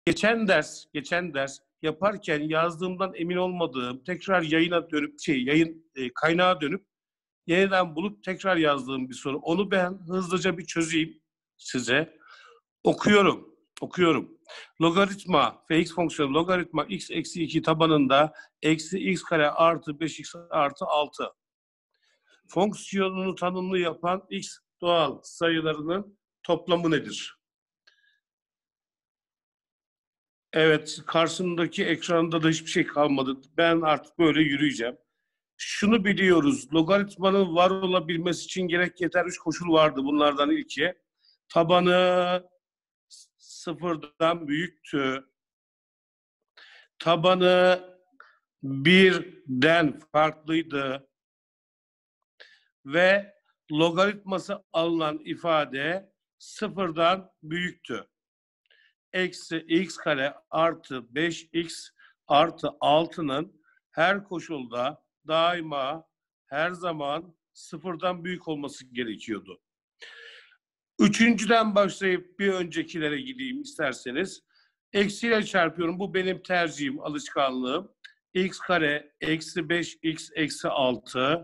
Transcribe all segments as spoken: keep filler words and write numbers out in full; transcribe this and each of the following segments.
geçen ders, geçen ders yaparken yazdığımdan emin olmadığım, tekrar yayına dönüp şey yayın e, kaynağa dönüp yeniden bulup tekrar yazdığım bir soru. Onu ben hızlıca bir çözeyim size. Okuyorum, okuyorum. Logaritma, fx fonksiyonu logaritma x eksi iki tabanında eksi x kare artı beş x artı altı. Fonksiyonunu tanımlı yapan x doğal sayılarının toplamı nedir? Evet, karşımdaki ekranda da hiçbir şey kalmadı. Ben artık böyle yürüyeceğim. Şunu biliyoruz, logaritmanın var olabilmesi için gerek yeter üç koşul vardı. Bunlardan ilki, tabanı sıfırdan büyüktü. Tabanı birden farklıydı. Ve logaritması alınan ifade sıfırdan büyüktü. Eksi x kare artı beş x artı altının her koşulda daima her zaman sıfırdan büyük olması gerekiyordu. Üçüncüden başlayıp bir öncekilere gideyim isterseniz. Eksiyle çarpıyorum. Bu benim tercihim, alışkanlığım. X kare eksi beş x eksi altı.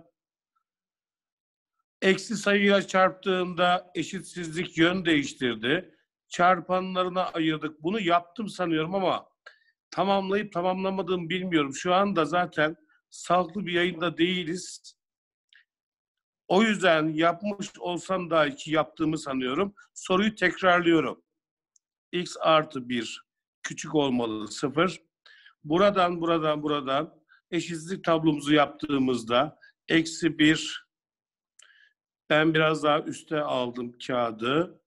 Eksi sayıyla çarptığımda eşitsizlik yön değiştirdi. Çarpanlarına ayırdık. Bunu yaptım sanıyorum ama tamamlayıp tamamlamadığımı bilmiyorum. Şu anda zaten sağlıklı bir yayında değiliz. O yüzden yapmış olsam dahi ki yaptığımı sanıyorum. Soruyu tekrarlıyorum. X artı bir küçük olmalı sıfır. Buradan buradan buradan eşitsizlik tablomuzu yaptığımızda eksi bir, ben biraz daha üste aldım kağıdı.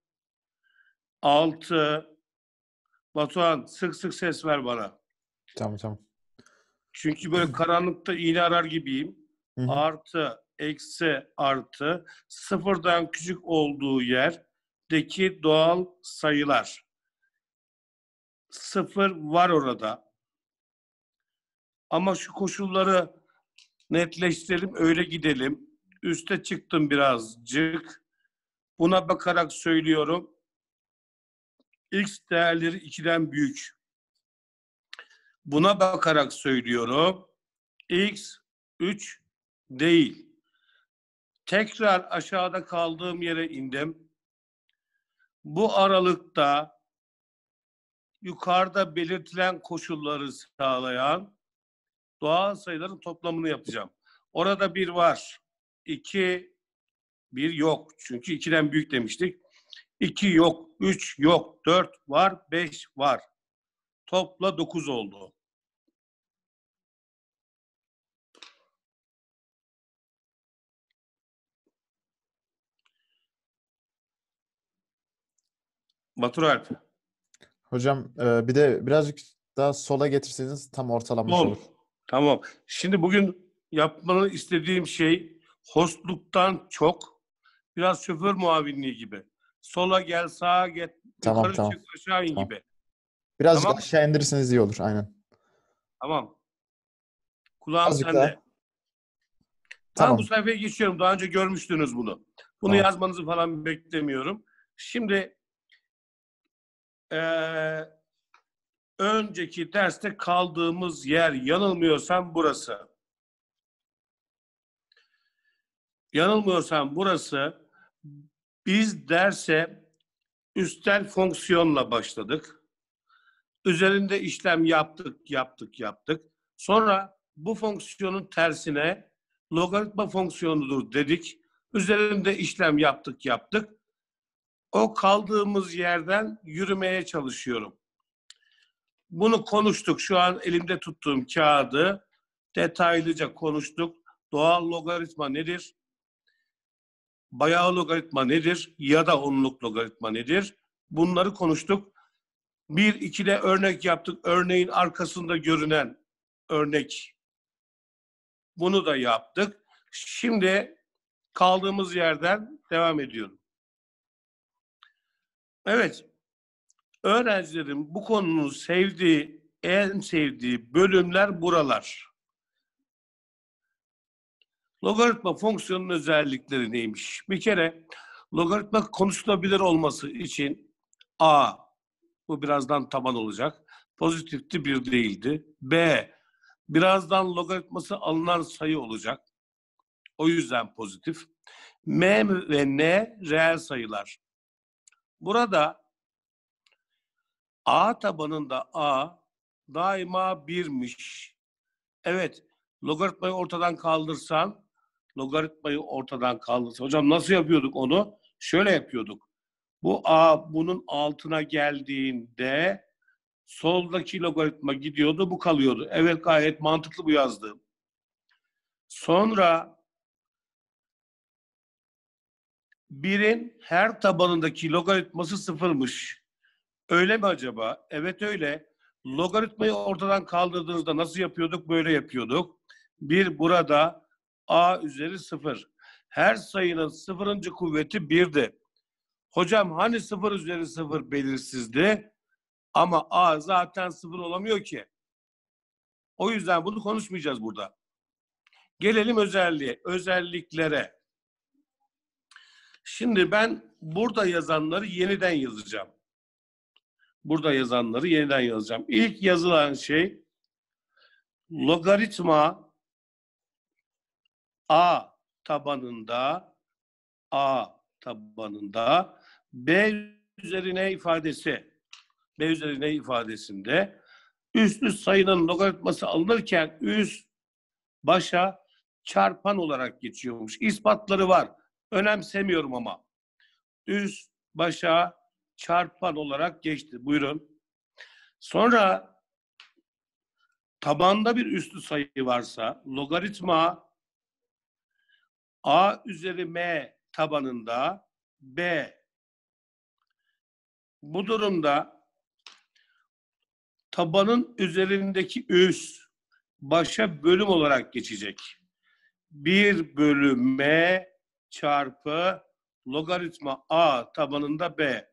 altı. Batuhan sık sık ses ver bana. Tamam tamam. Çünkü böyle karanlıkta iğne arar gibiyim. Hı hı. Artı, eksi, artı. Sıfırdan küçük olduğu yerdeki doğal sayılar. Sıfır var orada. Ama şu koşulları netleştirelim, öyle gidelim. Üste çıktım birazcık. Buna bakarak söylüyorum. X değerleri ikiden büyük. Buna bakarak söylüyorum. X üç değil. Tekrar aşağıda kaldığım yere indim. Bu aralıkta yukarıda belirtilen koşulları sağlayan doğal sayıların toplamını yapacağım. Orada bir var. iki, bir yok. Çünkü ikiden büyük demiştik. iki yok, üç yok, dört var, beş var. Topla dokuz oldu. Batur Alp. Hocam e, bir de birazcık daha sola getirseniz tam ortalamış Sol. olur. Tamam. Şimdi bugün yapmanı istediğim şey hostluktan çok biraz şoför muavinliği gibi. Sola gel, sağa gel, Tamam yukarı tamam. çık, aşağı in Tamam. gibi. Birazcık Tamam. aşağı indirirseniz iyi olur. Aynen. Tamam. Kulağım Azıcık daha. sende. Tamam, bu Tamam. sayfaya geçiyorum. Daha önce görmüştünüz bunu. Bunu Tamam. yazmanızı falan beklemiyorum. Şimdi ee, önceki derste kaldığımız yer, yanılmıyorsam burası. Yanılmıyorsam burası. Biz derse üstel fonksiyonla başladık. Üzerinde işlem yaptık, yaptık, yaptık. Sonra bu fonksiyonun tersine logaritma fonksiyonudur dedik. Üzerinde işlem yaptık, yaptık. O kaldığımız yerden yürümeye çalışıyorum. Bunu konuştuk. Şu an elimde tuttuğum kağıdı detaylıca konuştuk. Doğal logaritma nedir? Bayağı logaritma nedir? Ya da onluk logaritma nedir? Bunları konuştuk. Bir, ikide örnek yaptık. Örneğin arkasında görünen örnek. Bunu da yaptık. Şimdi kaldığımız yerden devam ediyorum. Evet. Öğrencilerin bu konunun sevdiği, en sevdiği bölümler buralar. Logaritma fonksiyonun özellikleri neymiş? Bir kere logaritma konuşulabilir olması için A, Bu birazdan taban olacak. Pozitifti, bir değildi. B. Birazdan logaritması alınan sayı olacak. O yüzden pozitif. M ve N reel sayılar. Burada A tabanında A daima birmiş. Evet, logaritmayı ortadan kaldırsan, logaritmayı ortadan kaldırsan. Hocam nasıl yapıyorduk onu? Şöyle yapıyorduk. Bu A bunun altına geldiğinde soldaki logaritma gidiyordu, bu kalıyordu. Evet, gayet mantıklı bu yazdığım. Sonra birin her tabanındaki logaritması sıfırmış. Öyle mi acaba? Evet öyle. Logaritmayı ortadan kaldırdığınızda nasıl yapıyorduk? Böyle yapıyorduk. Bir burada a üzeri sıfır. Her sayının sıfırıncı kuvveti birdi. Hocam hani sıfır üzeri sıfır belirsizdi? Ama a zaten sıfır olamıyor ki. O yüzden bunu konuşmayacağız burada. Gelelim özelliğe, özelliklere. Şimdi ben burada yazanları yeniden yazacağım. Burada yazanları yeniden yazacağım. İlk yazılan şey logaritma a tabanında a tabanında b üzerine ifadesi b üzerine ifadesinde üst üst sayının logaritması alınırken üst başa çarpan olarak geçiyormuş. İspatları var. Önemsemiyorum ama. Üst başa çarpan olarak geçti. Buyurun. Sonra tabanda bir üslü sayı varsa logaritma a üzeri m tabanında b. Bu durumda tabanın üzerindeki üs başa bölüm olarak geçecek. bir bölü m çarpı logaritma a tabanında b.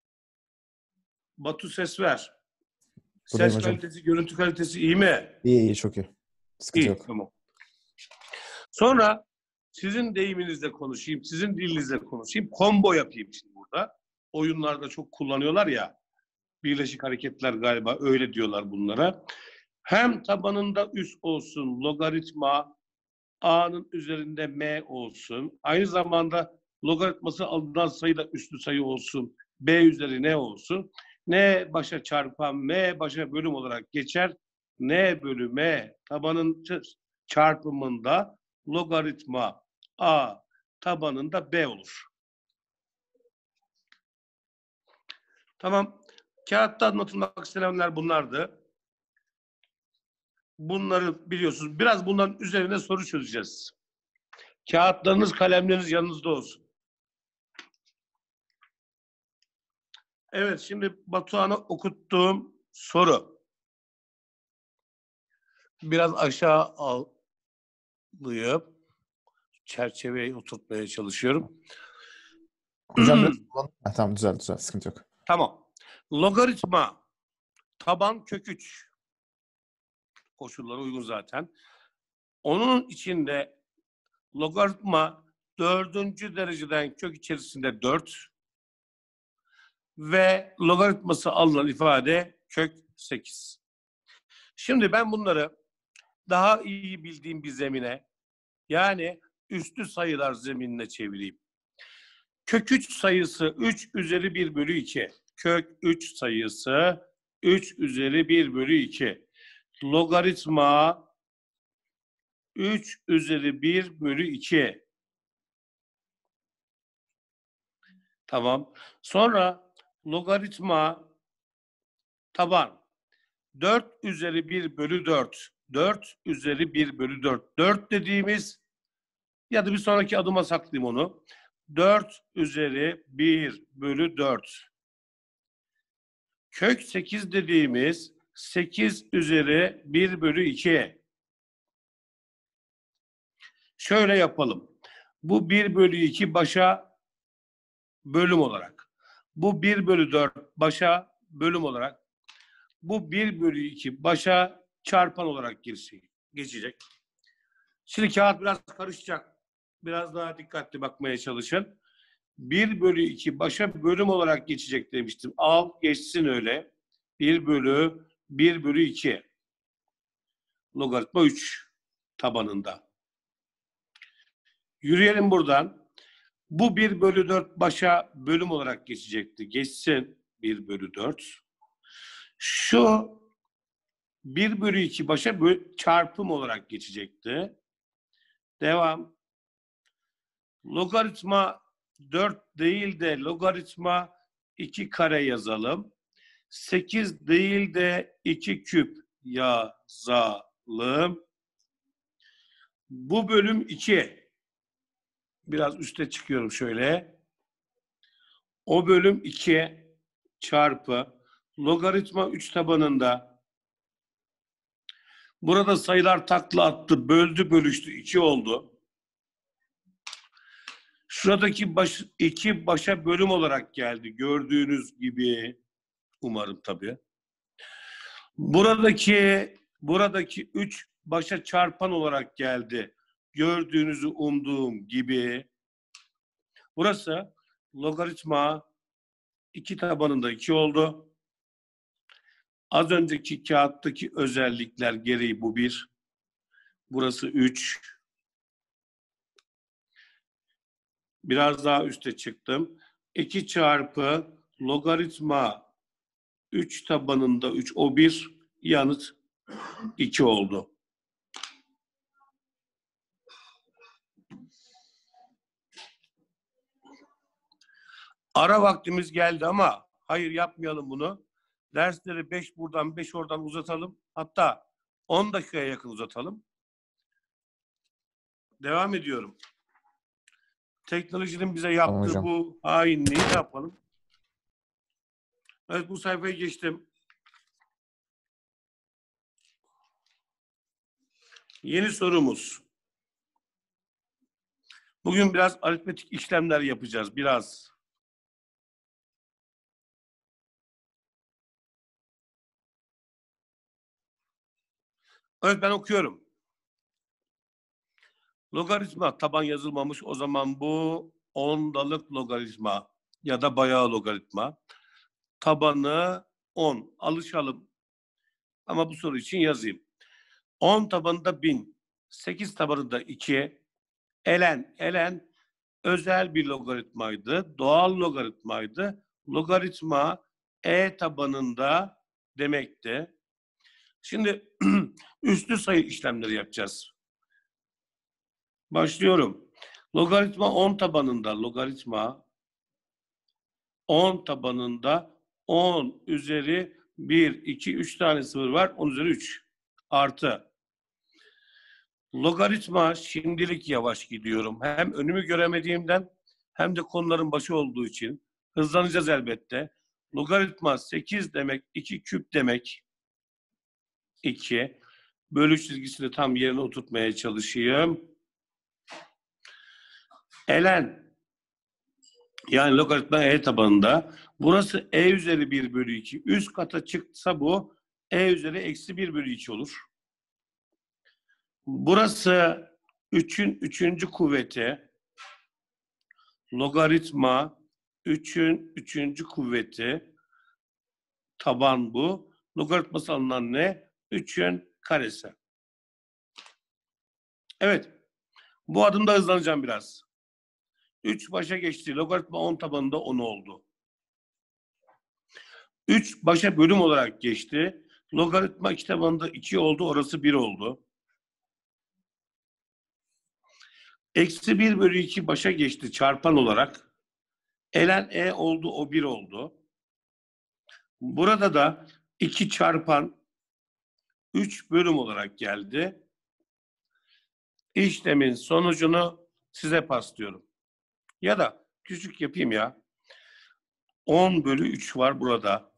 Batu ses ver. Buradayım Ses hocam. kalitesi, görüntü kalitesi iyi mi? İyi iyi çok iyi. Sıkıntı İyi, yok. tamam. Sonra sizin deyiminizle konuşayım, sizin dilinizle konuşayım. Combo yapayım şimdi burada. Oyunlarda çok kullanıyorlar ya. Birleşik hareketler galiba öyle diyorlar bunlara. Hem tabanında üs olsun, logaritma a'nın üzerinde m olsun. Aynı zamanda logaritması alınan sayı da üslü sayı olsun. B üzeri n olsun. N başa çarpan m başa bölüm olarak geçer. N bölü m tabanın çarpımında logaritma a tabanında b olur. Tamam. Kağıtta anlatılmak istenenler bunlardı. Bunları biliyorsunuz. Biraz bunların üzerine soru çözeceğiz. Kağıtlarınız, kalemleriniz yanınızda olsun. Evet, şimdi Batuhan'a okuttuğum soru. Biraz aşağı alayım. Çerçeveyi oturtmaya çalışıyorum. Hocam biraz ha, tamam düzeldi düzeldi. Sıkıntı yok. Tamam. Logaritma taban kök üç. Koşullara uygun zaten. Onun içinde logaritma dördüncü dereceden kök içerisinde dört ve logaritması alınan ifade kök sekiz. Şimdi ben bunları daha iyi bildiğim bir zemine, yani üslü sayılar zeminine çevireyim. Kök üç sayısı üç üzeri bir bölü iki. Kök üç sayısı üç üzeri bir bölü iki. Logaritma üç üzeri bir bölü iki. Tamam. Sonra logaritma taban dört üzeri bir bölü dört. dört üzeri bir bölü dört. dört dediğimiz, ya da bir sonraki adıma saklayayım onu. dört üzeri bir bölü dört. Kök sekiz dediğimiz sekiz üzeri bir bölü iki. Şöyle yapalım. Bu bir bölü iki başa bölüm olarak. Bu bir bölü dört başa bölüm olarak. Bu bir bölü iki başa çarpan olarak geçecek. Şimdi kağıt biraz karışacak. Biraz daha dikkatli bakmaya çalışın. bir bölü iki başa bölüm olarak geçecek demiştim. Al geçsin öyle. bir bölü bir bölü iki. Logaritma üç tabanında. Yürüyelim buradan. Bu bir bölü dört başa bölüm olarak geçecekti. Geçsin bir bölü dört. Şu bir bölü iki başa böl çarpım olarak geçecekti. Devam. Logaritma dört değil de logaritma iki kare yazalım. sekiz değil de iki küp yazalım. Bu bölüm iki. Biraz üste çıkıyorum şöyle. O bölüm iki çarpı logaritma üç tabanında. Burada sayılar takla attı, böldü, bölüştü, iki oldu. Şuradaki baş, iki başa bölüm olarak geldi. Gördüğünüz gibi, umarım tabii. Buradaki buradaki üç başa çarpan olarak geldi. Gördüğünüzü umduğum gibi. Burası logaritma iki tabanında iki oldu. Az önceki kağıttaki özellikler gereği bu bir. Burası üç. Biraz daha üste çıktım. iki çarpı logaritma üç tabanında üç, o bir. Yanıt iki oldu. Ara vaktimiz geldi ama hayır, yapmayalım bunu. Dersleri beş buradan beş oradan uzatalım. Hatta on dakikaya yakın uzatalım. Devam ediyorum. Teknolojinin bize Tamam yaptığı hocam. bu hainliği ne yapalım? Evet, bu sayfayı geçtim. Yeni sorumuz. Bugün biraz aritmetik işlemler yapacağız. Biraz. Evet, ben okuyorum. Logaritma taban yazılmamış. O zaman bu ondalık logaritma ya da bayağı logaritma. Tabanı on. Alışalım. Ama bu soru için yazayım. on tabanında bin. sekiz tabanında iki. Elen, elen özel bir logaritmaydı. Doğal logaritmaydı. Logaritma e tabanında demekti. Şimdi üslü sayı işlemleri yapacağız. Başlıyorum. Logaritma on tabanında, logaritma on tabanında on üzeri bir, iki, üç tane sıfır var. on üzeri üç artı. Logaritma şimdilik yavaş gidiyorum. Hem önümü göremediğimden hem de konuların başı olduğu için hızlanacağız elbette. Logaritma sekiz demek, iki küp demek. iki. Bölü çizgisini tam yerine oturtmaya çalışayım. Ln, yani logaritma e tabanında. Burası e üzeri bir bölü iki. Üst kata çıksa bu e üzeri eksi bir bölü iki olur. Burası üçün üçüncü kuvveti. Logaritma üçün üçüncü kuvveti. Taban bu. Logaritması alınan ne? üçün karesi. Evet. Bu adımda hızlanacağım biraz. üç başa geçti. Logaritma on tabanında on oldu. üç başa bölüm olarak geçti. Logaritma iki tabanında iki oldu. Orası bir oldu. Eksi bir bölü iki başa geçti çarpan olarak. Ln e oldu. O bir oldu. Burada da iki çarpan üç bölüm olarak geldi. İşlemin sonucunu size paslıyorum. Ya da küçük yapayım ya. on bölü üç var burada.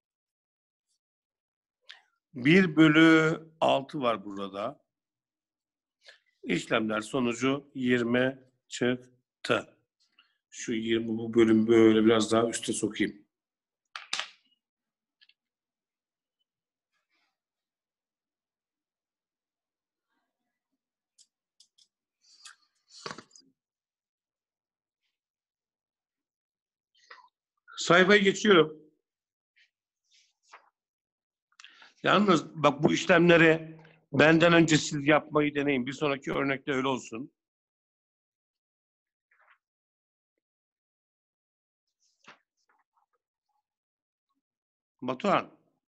bir bölü altı var burada. İşlemler sonucu yirmi çıktı. Şu yirmi bu bölüm böyle biraz daha üste sokayım. Sayfayı geçiyorum. Yalnız bak bu işlemleri benden önce siz yapmayı deneyin. Bir sonraki örnekte öyle olsun. Batuhan,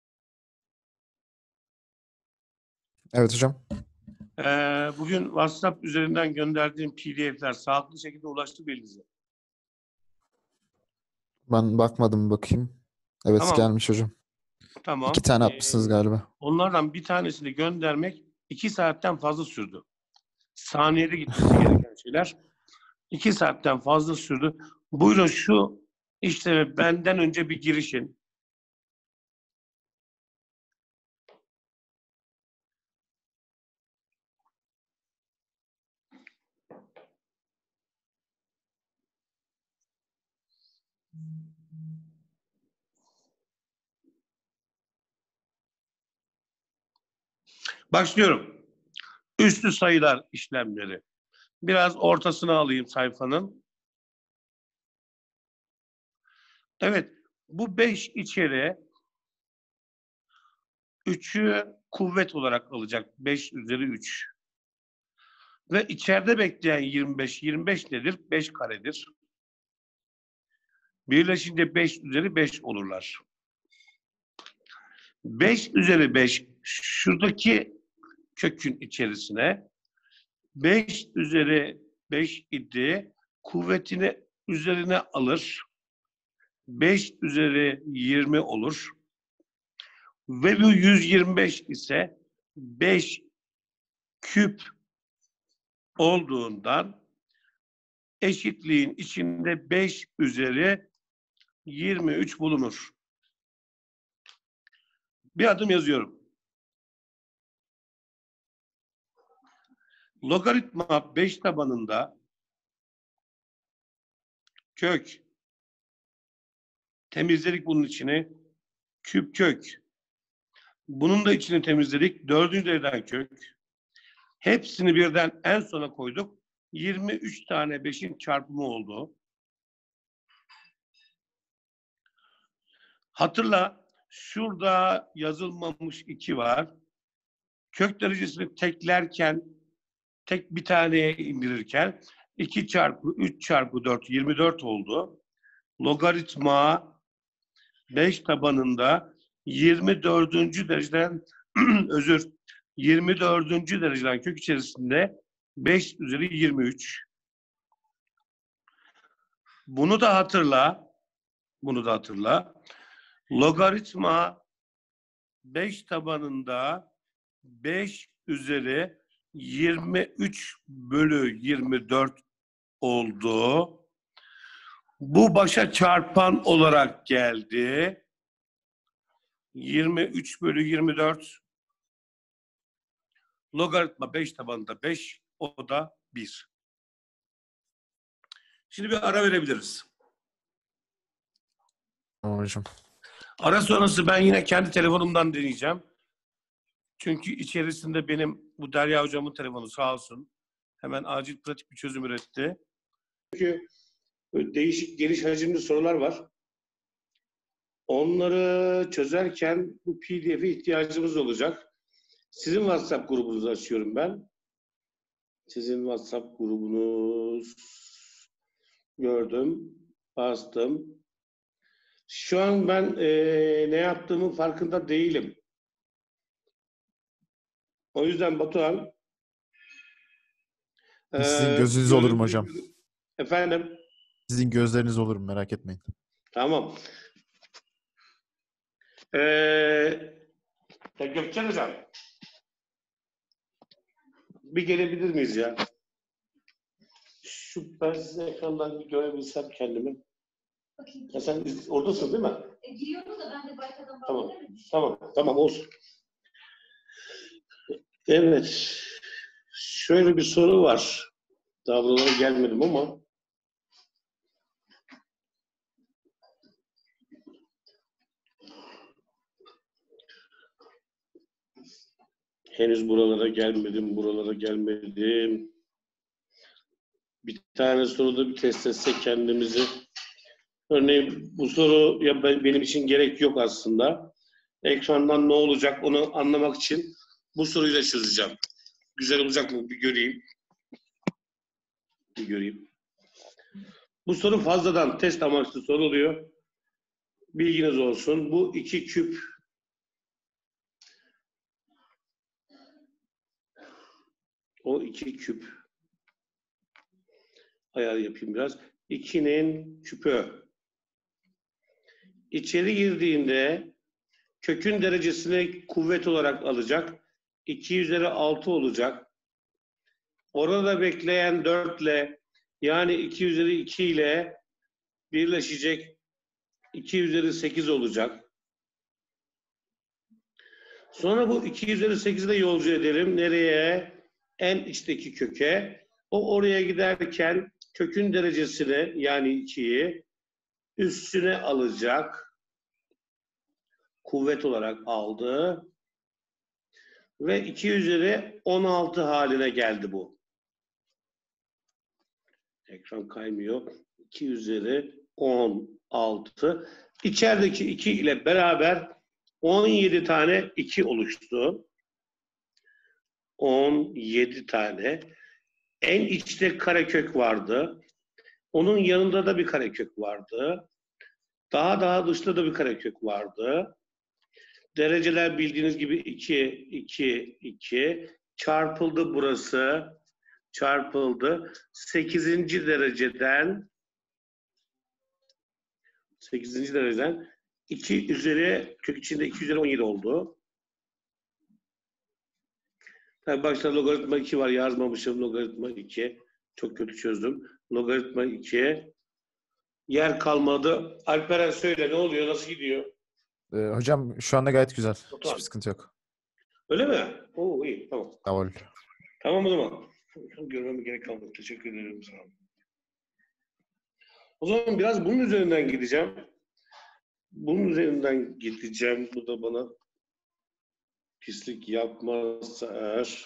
Evet hocam. ee, bugün WhatsApp üzerinden gönderdiğim P D F'ler sağlıklı şekilde ulaştı elinize. Ben bakmadım, bakayım. Evet, Tamam, gelmiş hocam. İki tamam. tane Ee, atmışsınız galiba. onlardan bir tanesini göndermek iki saatten fazla sürdü. Saniyede gitmesi gereken şeyler iki saatten fazla sürdü. Buyurun şu işlemi benden önce bir girişin. Başlıyorum. Üslü sayılar işlemleri. Biraz ortasına alayım sayfanın. Evet, bu beş içeri üçü kuvvet olarak alacak. beş üzeri üç. Ve içeride bekleyen yirmi beş. yirmi beş nedir? beş karedir. Birleşince beş üzeri beş olurlar. beş üzeri beş şuradaki kökün içerisine beş üzeri beş idi. Kuvvetini üzerine alır. beş üzeri yirmi olur. Ve bu yüz yirmi beş ise beş küp olduğundan eşitliğin içinde beş üzeri yirmi üç bulunur. Bir adım yazıyorum. Logaritma beş tabanında kök, temizledik bunun içini, küp kök. Bunun da içini temizledik, dördüncü dereceden kök. Hepsini birden en sona koyduk. yirmi üç tane beşin çarpımı oldu. Hatırla, şurada yazılmamış iki var. Kök derecesini teklerken, tek bir taneye indirirken iki çarpı üç çarpı dört, yirmi dört oldu. Logaritma beş tabanında yirmi dördüncü dereceden özür yirmi dördüncü dereceden kök içerisinde beş üzeri yirmi üç. Bunu da hatırla. Bunu da hatırla. Logaritma beş tabanında beş üzeri yirmi üç bölü yirmi dört oldu. Bu başa çarpan olarak geldi. yirmi üç bölü yirmi dört. Logaritma beş tabanında beş. O da bir. Şimdi bir ara verebiliriz. Tamam hocam. Ara sonrası ben yine kendi telefonumdan deneyeceğim. Çünkü içerisinde benim bu Derya hocamın telefonu sağ olsun. Hemen acil pratik bir çözüm üretti. Çünkü değişik geniş hacimli sorular var. Onları çözerken bu P D F'e ihtiyacımız olacak. Sizin WhatsApp grubunuzu açıyorum ben. Sizin WhatsApp grubunuz gördüm, bastım. Şu an ben e, ne yaptığımın farkında değilim. O yüzden Batuhan e, Sizin gözünüz olurum hocam. Efendim? Sizin gözleriniz olurum, merak etmeyin. Tamam. Ee, Gökçen Hocam, bir gelebilir miyiz ya? Şu ben size ekrandan bir görebilsem kendimi. Bakayım. Ya sen oradasın değil mi? E, giriyoruz da ben de başkadan Tamam. bakabilirim. Tamam, tamam olsun. Evet. Şöyle bir soru var. Daha buralara gelmedim ama. Henüz buralara gelmedim, buralara gelmedim. Bir tane soruda bir test etsek kendimizi. Örneğin bu soru ya benim için gerek yok aslında. Ekrandan ne olacak onu anlamak için bu soruyu da çözeceğim. Güzel olacak mı? Bir göreyim. Bir göreyim. Bu soru fazladan test amaçlı soruluyor. Bilginiz olsun. Bu iki küp o iki küp ayar yapayım biraz. ikinin küpü. İçeri girdiğinde kökün derecesini kuvvet olarak alacak. iki üzeri altı olacak. Orada bekleyen dört ile yani iki üzeri iki ile birleşecek. iki üzeri sekiz olacak. Sonra bu iki üzeri sekizi de yolcu edelim. Nereye? En içteki köke. O oraya giderken kökün derecesini yani ikiyi üstüne alacak. Kuvvet olarak aldı. Ve iki üzeri on altı haline geldi bu. Ekran kaymıyor. iki üzeri on altı. İçerideki iki ile beraber on yedi tane iki oluştu. on yedi tane. En içte karekök vardı. Onun yanında da bir karekök vardı. Daha daha dışta da bir karekök vardı. Dereceler bildiğiniz gibi iki, iki, iki. Çarpıldı burası. Çarpıldı. sekizinci dereceden sekizinci dereceden iki üzeri kök içinde iki üzeri on yedi oldu. Tabii başta logaritma iki var. Yazmamışım. Logaritma iki. Çok kötü çözdüm. Logaritma iki. Yer kalmadı. Alperen söyle ne oluyor? Nasıl gidiyor? Ee, hocam şu anda gayet güzel. Tamam. Hiçbir sıkıntı yok. Öyle mi? Oo iyi. Tamam. Tamam. Tamam o zaman. Görmeme gerek kalmadı. Teşekkür ederim sana. O zaman biraz bunun üzerinden gideceğim. Bunun üzerinden gideceğim. Bu da bana pislik yapmazsa eğer.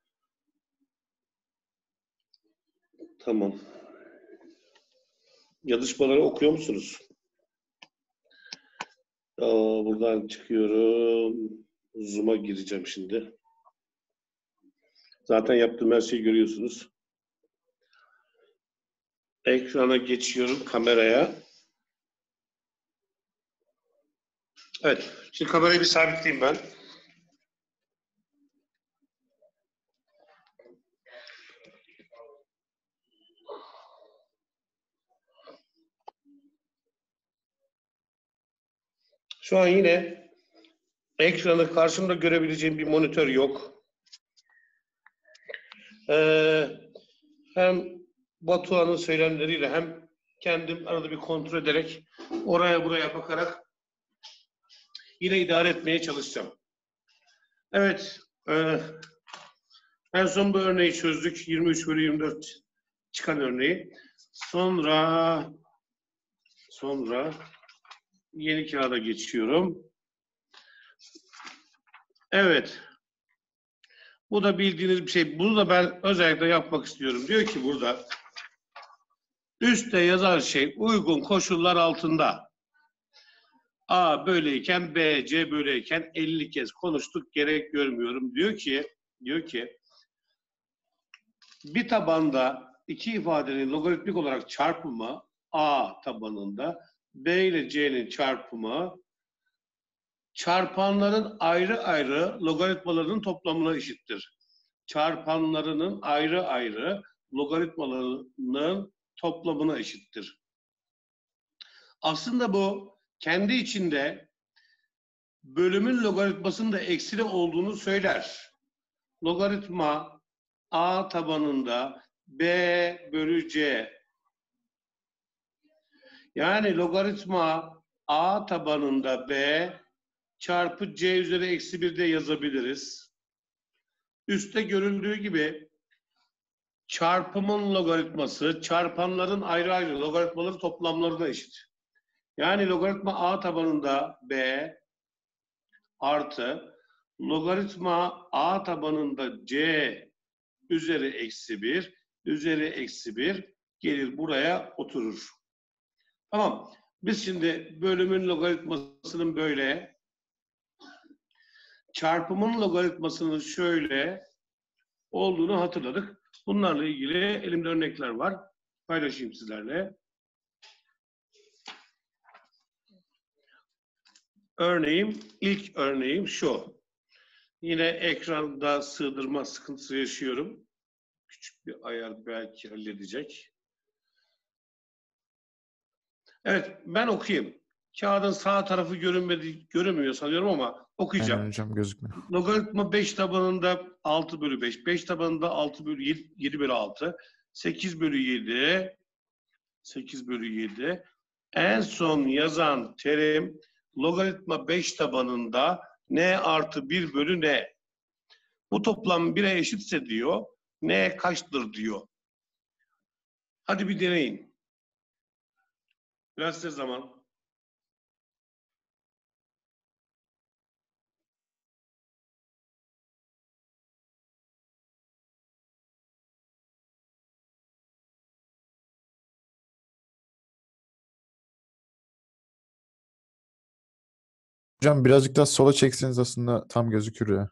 Tamam. Yazışmaları okuyor musunuz? Aa, buradan çıkıyorum. Zoom'a gireceğim şimdi. Zaten yaptığım her şeyi görüyorsunuz. Ekrana geçiyorum, kameraya. Evet, şimdi kamerayı bir sabitleyeyim ben. Şu an yine ekranı karşımda görebileceğim bir monitör yok. Ee, hem Batuhan'ın söylemleriyle hem kendim arada bir kontrol ederek oraya buraya bakarak yine idare etmeye çalışacağım. Evet, e, en son bu örneği çözdük. yirmi üç bölü yirmi dört çıkan örneği. Sonra sonra yeni kağıda geçiyorum. Evet. Bu da bildiğiniz bir şey. Bunu da ben özellikle yapmak istiyorum. Diyor ki burada üstte yazar şey uygun koşullar altında A böyleyken B, C böyleyken elli kez konuştuk. Gerek görmüyorum. Diyor ki diyor ki bir tabanda iki ifadenin logaritmik olarak çarpımı A tabanında B ile C'nin çarpımı çarpanların ayrı ayrı logaritmalarının toplamına eşittir. Çarpanlarının ayrı ayrı logaritmalarının toplamına eşittir. Aslında bu kendi içinde bölümün logaritmasının da eksili olduğunu söyler. Logaritma A tabanında B bölü C. Yani logaritma A tabanında B çarpı C üzeri eksi bir de yazabiliriz. Üstte görüldüğü gibi çarpımın logaritması çarpanların ayrı ayrı logaritmaları toplamlarına eşit. Yani logaritma A tabanında B artı logaritma A tabanında C üzeri eksi bir üzeri eksi bir gelir buraya oturur. Tamam. Biz şimdi bölümün logaritmasının böyle, çarpımın logaritmasının şöyle olduğunu hatırladık. Bunlarla ilgili elimde örnekler var. Paylaşayım sizlerle. Örneğim, ilk örneğim şu. Yine ekranda sığdırma sıkıntısı yaşıyorum. Küçük bir ayar belki halledecek. Evet, ben okuyayım. Kağıdın sağ tarafı görünmedi, görünmüyor sanıyorum ama okuyacağım. Aynen hocam, gözükmüyor. Logaritma beş tabanında altı bölü beş, beş tabanında altı bölü yedi, yedi bölü altı, sekiz bölü yedi, sekiz bölü yedi. En son yazan terim logaritma beş tabanında n artı bir bölü n. Bu toplam bire eşitse diyor, n kaçtır diyor. Hadi bir deneyin. Biraz size zaman. Hocam birazcık daha sola çekseniz aslında tam gözükür ya.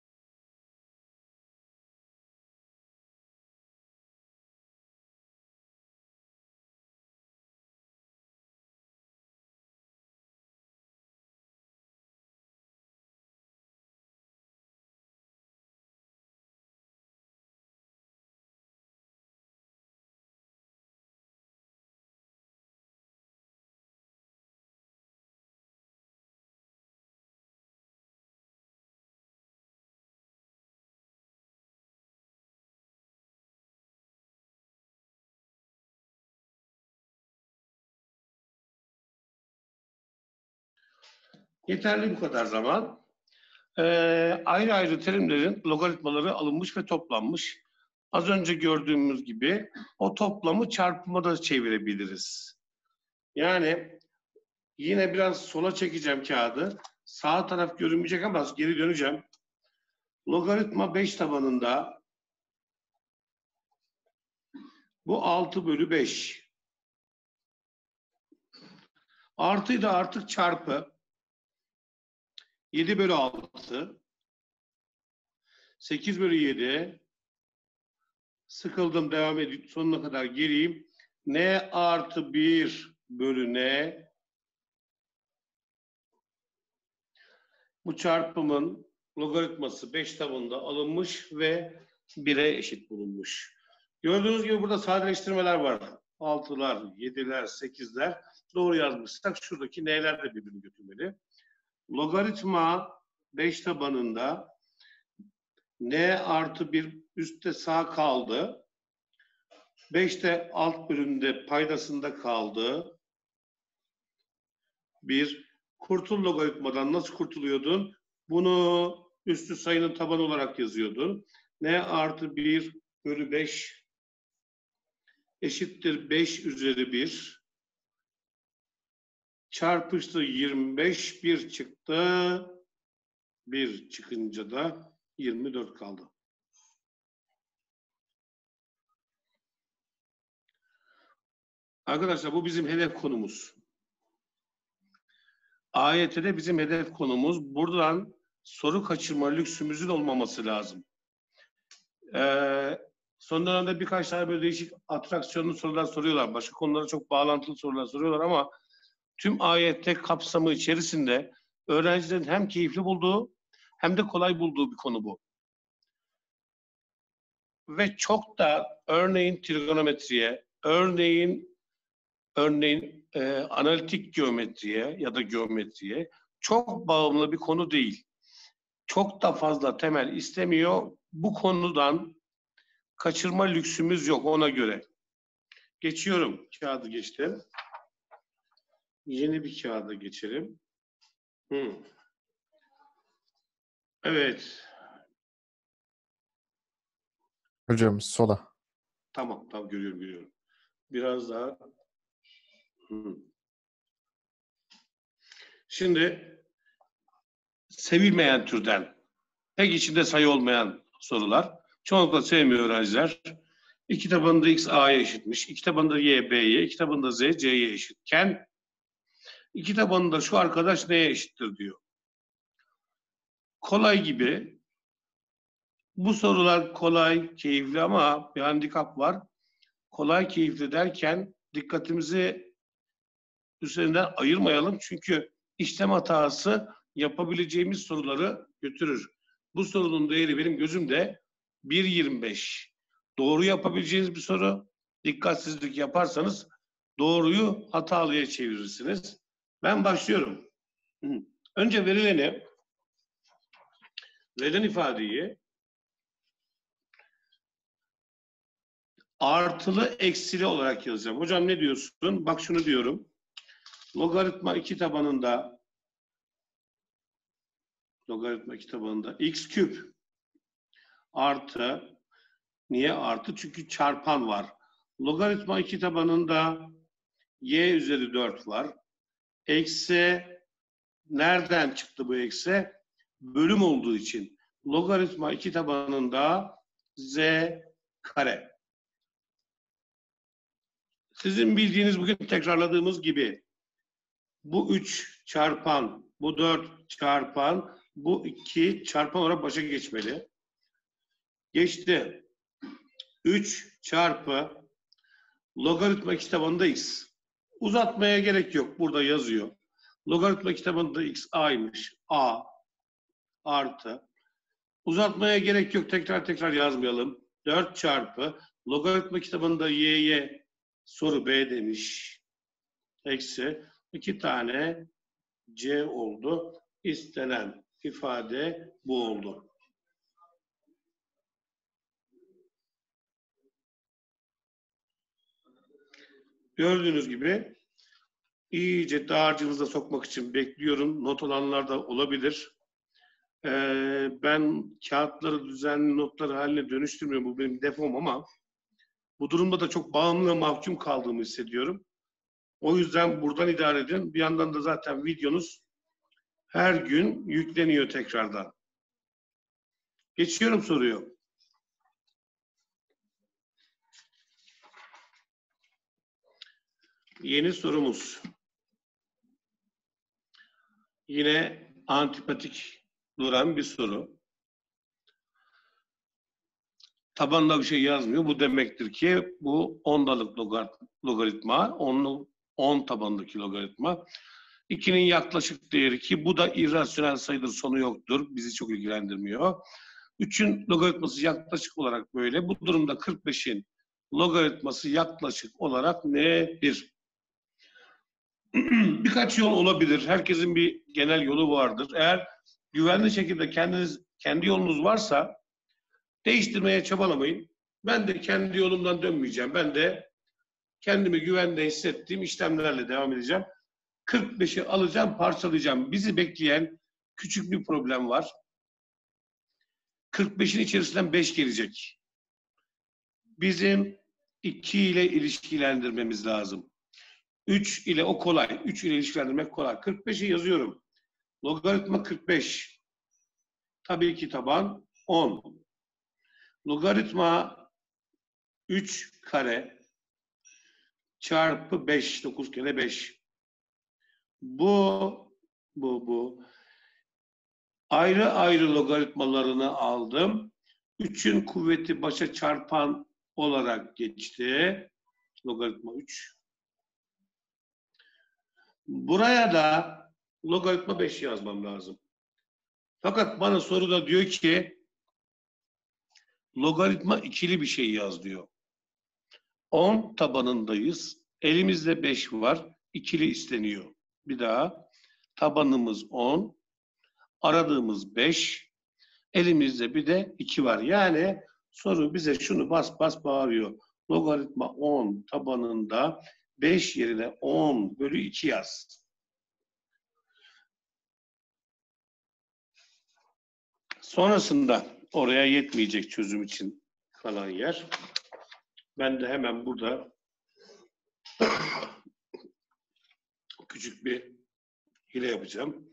Yeterli bu kadar zaman. Ee, ayrı ayrı terimlerin logaritmaları alınmış ve toplanmış. Az önce gördüğümüz gibi o toplamı çarpıma da çevirebiliriz. Yani yine biraz sola çekeceğim kağıdı. Sağ taraf görünmeyecek ama geri döneceğim. Logaritma beş tabanında bu altı bölü beş. Artıyı da artık çarpı. yedi bölü altı. sekiz bölü yedi. Sıkıldım, devam edip sonuna kadar geleyim. N artı bir bölü N. Bu çarpımın logaritması beş tabanında alınmış ve bire eşit bulunmuş. Gördüğünüz gibi burada sadeleştirmeler var. altılar, yediler, sekizler. Doğru yazmışsak şuradaki n'ler de birbirini götürmeli. Logaritma beş tabanında n artı bir üstte sağ kaldı. beşte alt bölümde paydasında kaldı. Bir, kurtul logaritmadan nasıl kurtuluyordun? Bunu üstü sayının tabanı olarak yazıyordun. N artı bir bölü beş eşittir beş üzeri bir. Çarpıştı yirmi beş, bir çıktı. bir çıkınca da yirmi dört kaldı. Arkadaşlar bu bizim hedef konumuz. A Y T'de bizim hedef konumuz. Buradan soru kaçırma lüksümüzün olmaması lazım. Ee, son dönemde birkaç tane böyle değişik atraksiyonlu sorular soruyorlar. Başka konulara çok bağlantılı sorular soruyorlar ama tüm A Y T kapsamı içerisinde öğrencilerin hem keyifli bulduğu hem de kolay bulduğu bir konu bu. Ve çok da örneğin trigonometriye, örneğin örneğin e, analitik geometriye ya da geometriye çok bağımlı bir konu değil. Çok da fazla temel istemiyor. Bu konudan kaçırma lüksümüz yok ona göre. Geçiyorum. Kağıdı geçtim. Yeni bir kağıda geçelim. Hmm. Evet. Hocam sola. Tamam, tamam görüyorum, görüyorum. Biraz daha. Hmm. Şimdi sevilmeyen türden, pek içinde sayı olmayan sorular. Çoğunlukla sevmiyor öğrenciler. İki tabanında x a'ya eşitmiş, iki tabanında y b'ye, iki tabanında z c'ye eşitken İki tabanında şu arkadaş neye eşittir diyor. Kolay gibi. Bu sorular kolay, keyifli ama bir handikap var. Kolay, keyifli derken dikkatimizi üzerinden ayırmayalım. Çünkü işlem hatası yapabileceğimiz soruları götürür. Bu sorunun değeri benim gözümde bir yirmi beş. Doğru yapabileceğiniz bir soru. Dikkatsizlik yaparsanız doğruyu hatalıya çevirirsiniz. Ben başlıyorum. Önce verileni, verilen ifadeyi artılı eksili olarak yazacağım. Hocam ne diyorsun? Bak şunu diyorum. Logaritma iki tabanında logaritma iki tabanında x küp artı, niye artı? Çünkü çarpan var. Logaritma iki tabanında y üzeri dört var. Eksi, nereden çıktı bu eksi? Bölüm olduğu için. Logaritma iki tabanında z kare. Sizin bildiğiniz, bugün tekrarladığımız gibi bu üç çarpan, bu dört çarpan, bu iki çarpan olarak başa geçmeli. Geçti. üç çarpı logaritma iki tabanında x. Uzatmaya gerek yok. Burada yazıyor. Logaritma iki tabanında x a'ymış. A artı. Uzatmaya gerek yok. Tekrar tekrar yazmayalım. dört çarpı logaritma iki tabanında y'ye soru b demiş. Eksi iki tane c oldu. İstenen ifade bu oldu. Gördüğünüz gibi iyice dağarcığınıza sokmak için bekliyorum. Not olanlar da olabilir. Ee, ben kağıtları düzenli notları haline dönüştürmüyorum. Bu benim defom ama bu durumda da çok bağımlı ve mahkum kaldığımı hissediyorum. O yüzden buradan idare edin. Bir yandan da zaten videonuz her gün yükleniyor tekrardan. Geçiyorum soruyu. Yeni sorumuz. Yine antipatik duran bir soru. Tabanında bir şey yazmıyor. Bu demektir ki bu ondalık logaritma, on tabandaki logaritma. ikinin yaklaşık değeri, ki bu da irrasyonel sayıdır, sonu yoktur. Bizi çok ilgilendirmiyor. üçün logaritması yaklaşık olarak böyle. Bu durumda kırk beşin logaritması yaklaşık olarak nedir? Birkaç yol olabilir. Herkesin bir genel yolu vardır. Eğer güvenli şekilde kendiniz kendi yolunuz varsa değiştirmeye çabalamayın. Ben de kendi yolumdan dönmeyeceğim. Ben de kendimi güvende hissettiğim işlemlerle devam edeceğim. kırk beşi alacağım, parçalayacağım. Bizi bekleyen küçük bir problem var. kırk beşin içerisinden beş gelecek. Bizim iki ile ilişkilendirmemiz lazım. üç ile o kolay. üç ile ilişkilendirmek kolay. kırk beşi yazıyorum. Logaritma kırk beş. Tabii ki taban on. Logaritma üç kare çarpı beş. dokuz kere beş. Bu, bu, bu. Ayrı ayrı logaritmalarını aldım. üçün kuvveti başa çarpan olarak geçti. Logaritma üç. Buraya da logaritma beş yazmam lazım. Fakat bana soruda diyor ki logaritma ikili bir şey yaz diyor. on tabanındayız. Elimizde beş var. İkili isteniyor. Bir daha. Tabanımız on. Aradığımız beş. Elimizde bir de iki var. Yani soru bize şunu bas bas bağırıyor. Logaritma on tabanında beş yerine on bölü iki yaz. Sonrasında oraya yetmeyecek çözüm için kalan yer. Ben de hemen burada küçük bir hile yapacağım.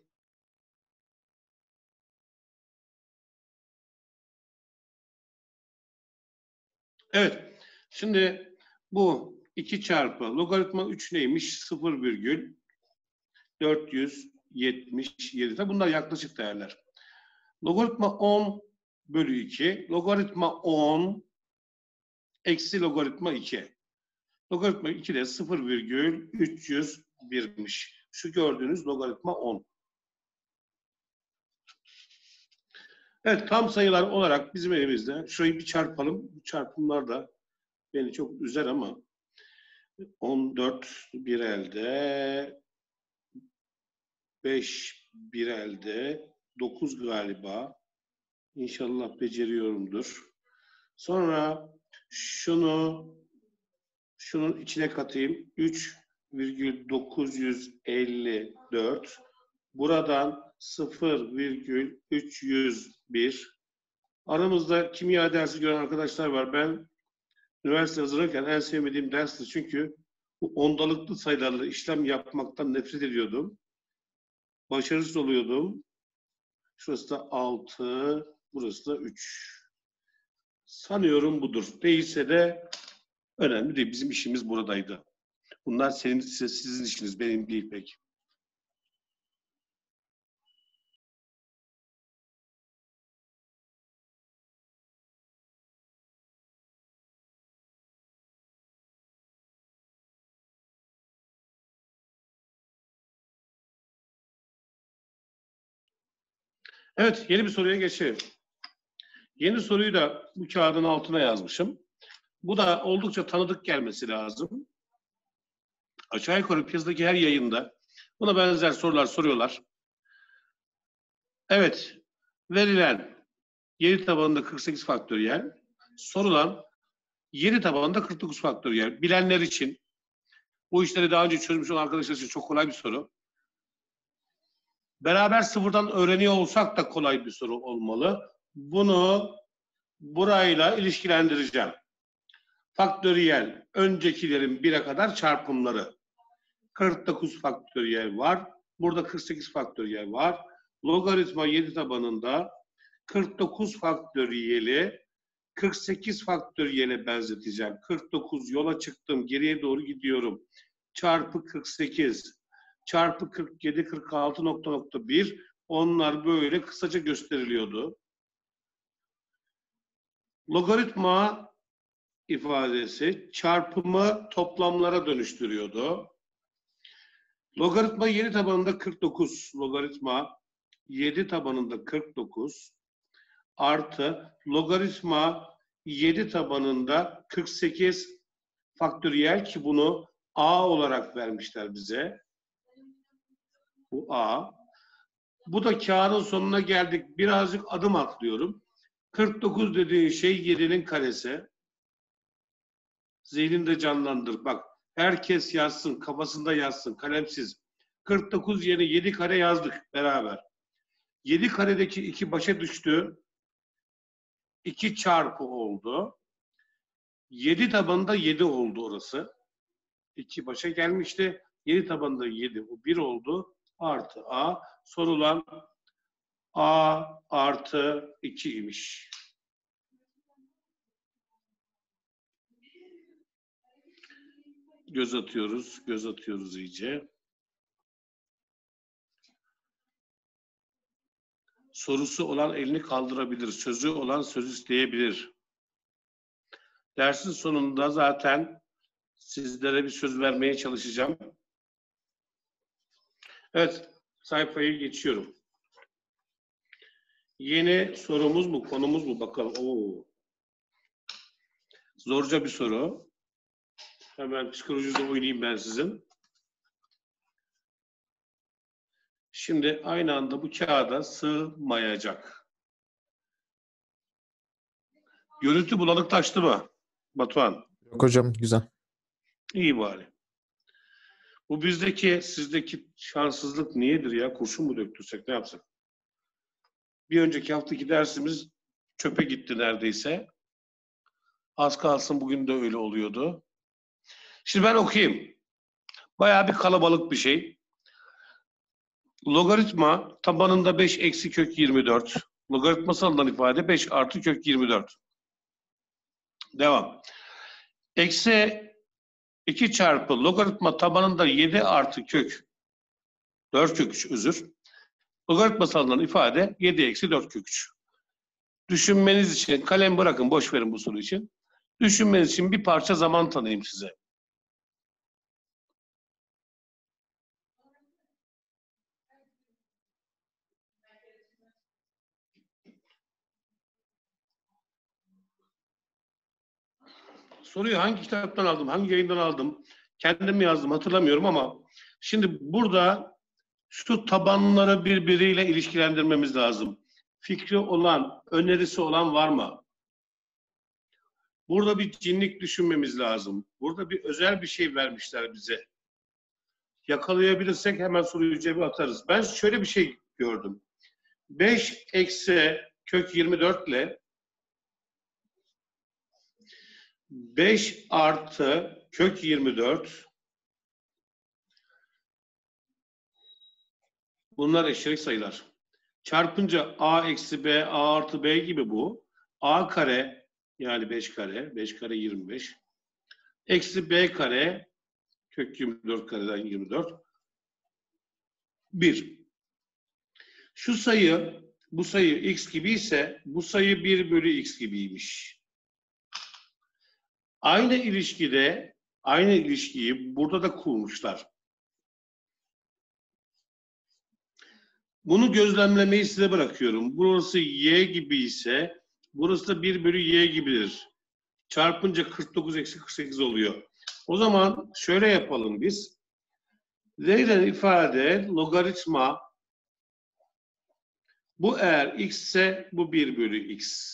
Evet. Şimdi bu iki çarpı logaritma üç neymiş? sıfır virgül dört yüz yetmiş yedi. Tabii bunlar yaklaşık değerler. Logaritma on bölü iki. Logaritma on eksi logaritma iki. Logaritma iki de sıfır virgül üç yüz bir'miş. Şu gördüğünüz logaritma on. Evet, tam sayılar olarak bizim elimizde. Şurayı bir çarpalım. Bu çarpımlar da beni çok üzer ama on dört bir elde, beş bir elde, dokuz galiba. İnşallah beceriyorumdur. Sonra şunu şunun içine katayım. üç virgül dokuz yüz elli dört. Buradan sıfır virgül üç yüz bir. Aramızda kimya dersi gören arkadaşlar var. Ben üniversite hazırlanırken en sevmediğim dersti. Çünkü bu ondalıklı sayılarla işlem yapmaktan nefret ediyordum. Başarısız oluyordum. Şurası da altı, burası da üç. Sanıyorum budur. Değilse de önemli değil. Bizim işimiz buradaydı. Bunlar senin, sizin işiniz, benim değil pek. Evet, yeni bir soruya geçelim. Yeni soruyu da bu kağıdın altına yazmışım. Bu da oldukça tanıdık gelmesi lazım. Aşağı yukarı piyasadaki her yayında buna benzer sorular soruyorlar. Evet, verilen yedi tabanında kırk sekiz faktöriyel, sorulan yedi tabanında kırk dokuz faktöriyel. Bilenler için, bu işleri daha önce çözmüş olan arkadaşlar için çok kolay bir soru. Beraber sıfırdan öğreniyor olsak da kolay bir soru olmalı. Bunu burayla ilişkilendireceğim. Faktöriyel, öncekilerin bire kadar çarpımları. kırk dokuz faktöriyel var. Burada kırk sekiz faktöriyel var. Logaritma yedi tabanında kırk dokuz faktöriyeli kırk sekiz faktöriyele benzeteceğim. kırk dokuz yola çıktım, geriye doğru gidiyorum. Çarpı kırk sekiz çarpı kırk yedi, kırk altı nokta nokta bir. Onlar böyle kısaca gösteriliyordu. Logaritma ifadesi çarpımı toplamlara dönüştürüyordu. Logaritma yedi tabanında kırk dokuz, logaritma yedi tabanında kırk dokuz artı logaritma yedi tabanında kırk sekiz faktöriyel, ki bunu A olarak vermişler bize. Bu A. Bu da kağıdın sonuna geldik. Birazcık adım atlıyorum. kırk dokuz dediğin şey yedi'nin karesi. Zihninde canlandır. Bak, herkes yazsın, kafasında yazsın, kalemsiz. kırk dokuz yerine yedi kare yazdık beraber. yedi karedeki iki başa düştü. iki çarpı oldu. yedi tabanında yedi oldu orası. iki başa gelmişti. yedi tabanında yedi. O bir oldu. Artı A. Sorulan A artı iki imiş. Göz atıyoruz. Göz atıyoruz iyice. Sorusu olan elini kaldırabilir. Sözü olan söz isteyebilir. Dersin sonunda zaten sizlere bir söz vermeye çalışacağım. Evet, sayfayı geçiyorum. Yeni sorumuz mu, konumuz mu bakalım. Oo. Zorca bir soru. Hemen psikolojide oynayayım ben sizin. Şimdi aynı anda bu kağıda sığmayacak. Görüntü bulanıklaştı mı Batuhan? Yok hocam, güzel. İyi bari. Bu bizdeki, sizdeki şanssızlık niyedir ya? Kurşun mu döktürsek, ne yapsak? Bir önceki haftaki dersimiz çöpe gitti neredeyse. Az kalsın bugün de öyle oluyordu. Şimdi ben okuyayım. Bayağı bir kalabalık bir şey. Logaritma tabanında beş eksi kök yirmi dört. Logaritmasaldan ifade beş artı kök yirmi dört. Devam. Eksi iki çarpı logaritma tabanında yedi artı kök dört kök üç özür. Logaritması alınan ifade yedi eksi dört kök üç. Düşünmeniz için kalem bırakın, boş verin bu soru için. Düşünmeniz için bir parça zaman tanıyayım size. Soruyu hangi kitaptan aldım, hangi yayından aldım, kendim mi yazdım hatırlamıyorum ama şimdi burada şu tabanları birbiriyle ilişkilendirmemiz lazım. Fikri olan, önerisi olan var mı? Burada bir cinlik düşünmemiz lazım. Burada bir özel bir şey vermişler bize. Yakalayabilirsek hemen soruyu cebe atarız. Ben şöyle bir şey gördüm. beş eksi kök yirmi dört ile beş artı kök yirmi dört bunlar eşitlik sayılar. Çarpınca a eksi b, a artı b gibi bu. A kare yani beş kare, beş kare yirmi beş. Eksi b kare kök yirmi dört kareden yirmi dört. bir. Şu sayı, bu sayı x gibi ise bu sayı bir bölü x gibiymiş. Aynı ilişkide, aynı ilişkiyi burada da kurmuşlar. Bunu gözlemlemeyi size bırakıyorum. Burası y gibi ise burası da bir bölü y gibidir. Çarpınca kırk dokuz eksi kırk sekiz oluyor. O zaman şöyle yapalım biz. Verilen ifade logaritma, bu eğer x ise bu bir bölü x.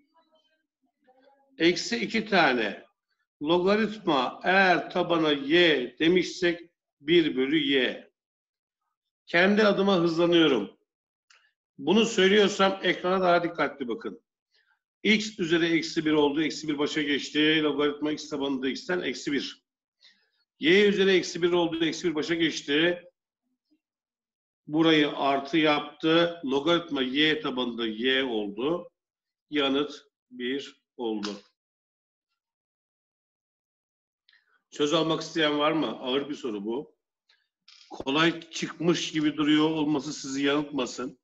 Eksi iki tane logaritma eğer tabana y demişsek bir bölü y. Kendi adıma hızlanıyorum. Bunu söylüyorsam ekrana daha dikkatli bakın. X üzeri eksi bir oldu. Eksi bir başa geçti. Logaritma x tabanında x'ten eksi bir. Y üzeri eksi bir oldu. Eksi bir başa geçti. Burayı artı yaptı. Logaritma y tabanında y oldu. Yanıt bir oldu. Söz almak isteyen var mı? Ağır bir soru bu. Kolay çıkmış gibi duruyor olması sizi yanıltmasın.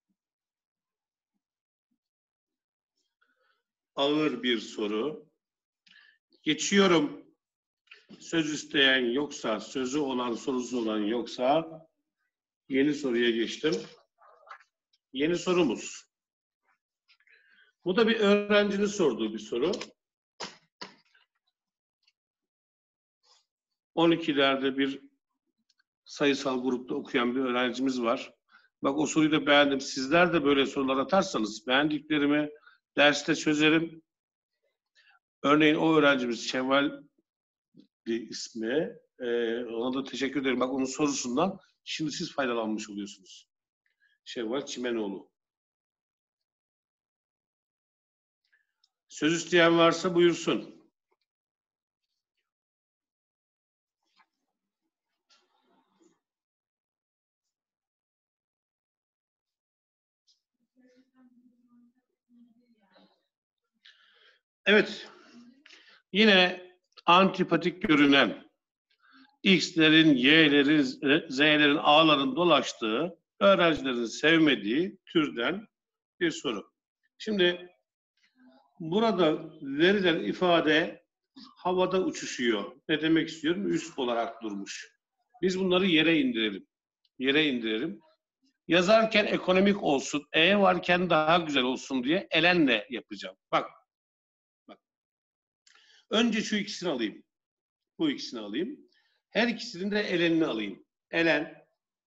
Ağır bir soru. Geçiyorum. Söz isteyen yoksa, sözü olan, sorusu olan yoksa yeni soruya geçtim. Yeni sorumuz. Bu da bir öğrencinin sorduğu bir soru. on ikilerde bir sayısal grupta okuyan bir öğrencimiz var. Bak o soruyu da beğendim. Sizler de böyle sorular atarsanız beğendiklerimi derste çözerim. Örneğin o öğrencimiz Şevval bir ismi. Ee, ona da teşekkür ederim. Bak onun sorusundan şimdi siz faydalanmış oluyorsunuz. Şevval Çimenoğlu. Söz isteyen varsa buyursun. Evet. Yine antipatik görünen X'lerin, Y'lerin, Z'lerin, A'ların dolaştığı, öğrencilerin sevmediği türden bir soru. Şimdi burada verilen ifade havada uçuşuyor. Ne demek istiyorum? Üst olarak durmuş. Biz bunları yere indirelim. Yere indirelim. Yazarken ekonomik olsun, E varken daha güzel olsun diye elenle yapacağım. Bak. Bak. Önce şu ikisini alayım. Bu ikisini alayım. Her ikisinin de elenini alayım. Elen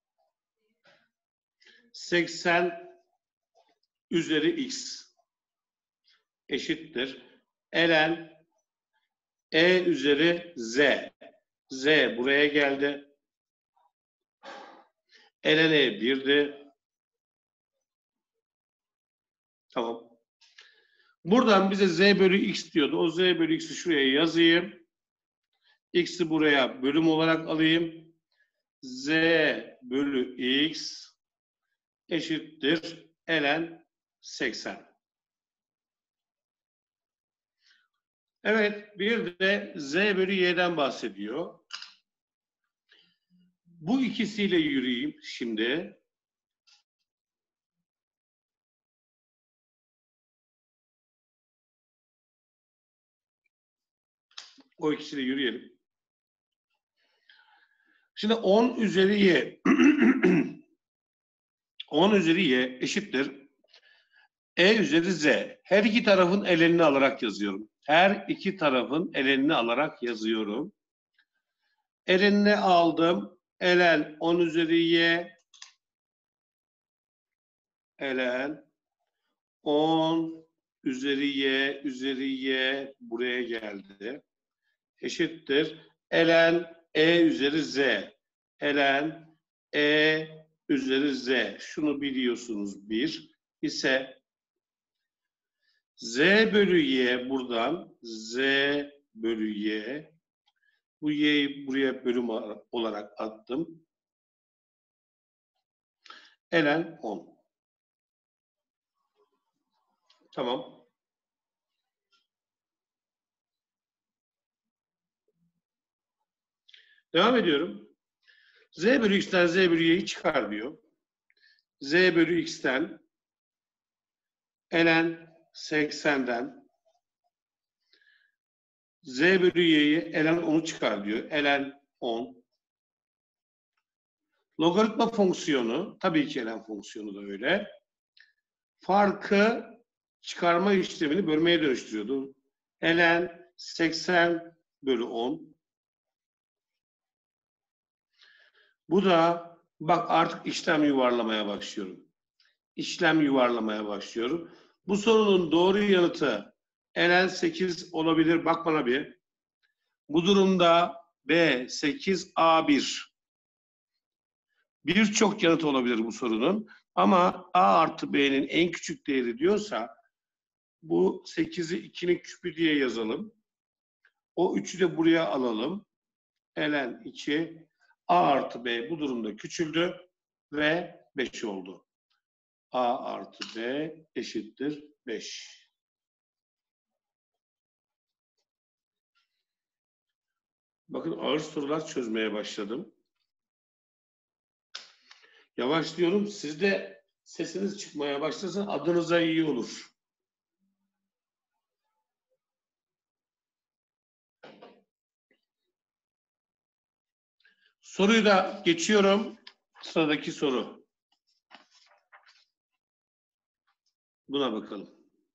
seksen üzeri x eşittir. Elen e üzeri z. Z buraya geldi. Elen e birdi. Tamam. Buradan bize z bölü x diyordu. O z bölü x'i şuraya yazayım. X'i buraya bölüm olarak alayım. Z bölü x eşittir. Elen seksen. Evet, bir de z bölü y'den bahsediyor. Bu ikisiyle yürüyeyim şimdi. O ikisiyle yürüyelim. Şimdi on üzeri y on üzeri y eşittir e üzeri z. Her iki tarafın elenini alarak yazıyorum. Her iki tarafın elenini alarak yazıyorum. Elenini aldım. Elen on üzeri y elen on üzeri y üzeri y buraya geldi. Eşittir. Elen e üzeri z. Elen e üzeri z. Şunu biliyorsunuz bir. İse z bölü y buradan z bölü y. Bu y'yi buraya bölüm olarak attım. Elen on. Tamam. Devam ediyorum. Z bölü x'ten z bölü y'yi çıkar diyor. Z bölü x'ten elen seksenden z bölü y'yi elen on'u çıkar diyor. Elen on. Logaritma fonksiyonu, tabii ki elen fonksiyonu da öyle. Farkı çıkarma işlemini bölmeye dönüştürüyordu. Elen seksen bölü on. Bu da bak artık işlem yuvarlamaya başlıyorum. İşlem yuvarlamaya başlıyorum. Bu sorunun doğru yanıtı elen sekiz olabilir. Bak bana bir. Bu durumda B sekiz A bir. Birçok yanıt olabilir bu sorunun. Ama A artı B'nin en küçük değeri diyorsa bu sekizi ikinin küpü diye yazalım. O üçü de buraya alalım. Elen iki. A artı B bu durumda küçüldü ve beş oldu. A artı B eşittir beş. Bakın ağır sorular çözmeye başladım. Yavaşlıyorum. Siz de sesiniz çıkmaya başlasın. Adınıza iyi olur. Soruyu da geçiyorum. Sıradaki soru. Buna bakalım.